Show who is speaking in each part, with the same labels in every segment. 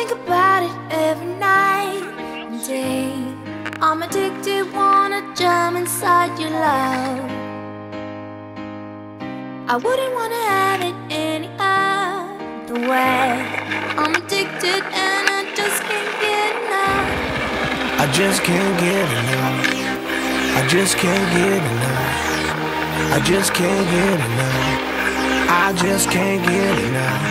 Speaker 1: think about it every night and day. I'm addicted, wanna jump inside your love. I wouldn't wanna have it any other way. I'm addicted and I just can't get enough.
Speaker 2: I just can't get enough. I just can't get enough. I just can't get enough. I just can't get enough.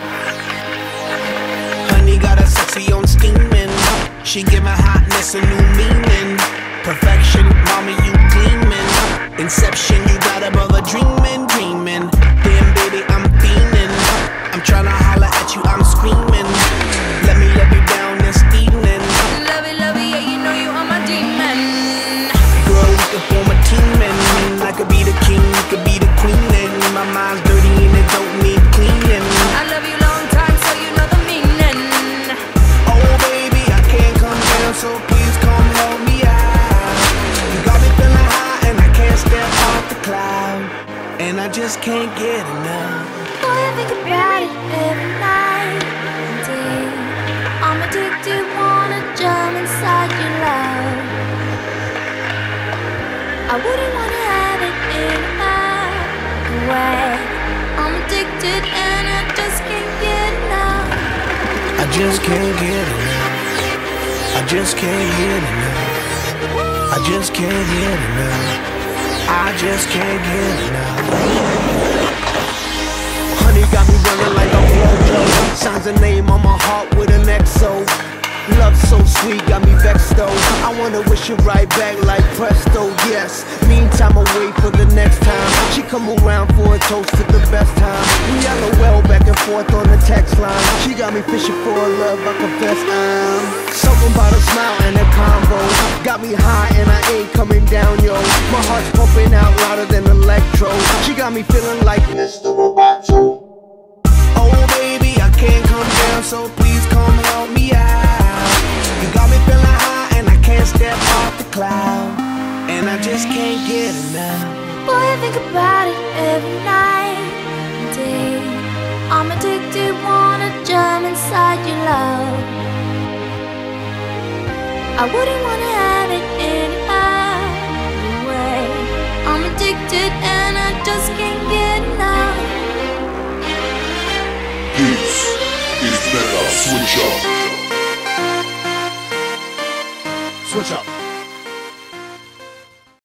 Speaker 2: Honey got a sexy on steaming. She give my hotness a new meaning. Perfection, mommy, you gleaming. Inception, you got a brother dreaming, dreaming. Damn, baby, I'm fiending. I'm tryna holler at you, I'm screaming. Let me love you down this evening.
Speaker 1: Love it, yeah, you know you are my demon.
Speaker 2: Girl, we could form a team and I could be the king, you could be the queen. And my mind's dirty and it don't need cleaning.
Speaker 1: I love you long time, so you know the meaning.
Speaker 2: Oh baby, I can't come down, so please come help me out. You got me feeling high and I can't step off the cloud. And I just can't get enough.
Speaker 1: Boy, I think about it every night and day. I'm addicted, wanna jump inside your love. I wouldn't wanna have it any other way. I'm addicted and I just can't get enough.
Speaker 2: I just can't get enough. I just can't get enough. I just can't get enough. I just can't get enough. Honey got me running like a Rojo. Signs a name on my heart with an XO. Love so sweet, got me vexed though. I wanna wish it right back like presto, yes. Meantime, I wait for the next time. She come around for a toast to the best time. We LOL back and forth on the text line. She got me fishing for a love, I confess I'm something about a smile and a combo. Got me high and I ain't coming down, yo. My heart's pumping out louder than electro. She got me feeling like Mr. Roboto. Oh baby, I can't come down, so please come help me out. You got me feeling high and I can't step off the cloud. And I just can't get enough.
Speaker 1: Boy, I think about it every night and day. I'm addicted, wanna jump inside your love. I wouldn't wanna have it any other way. I'm addicted and I just can't get enough.
Speaker 3: This is Mega Switch Up.
Speaker 2: Switch up.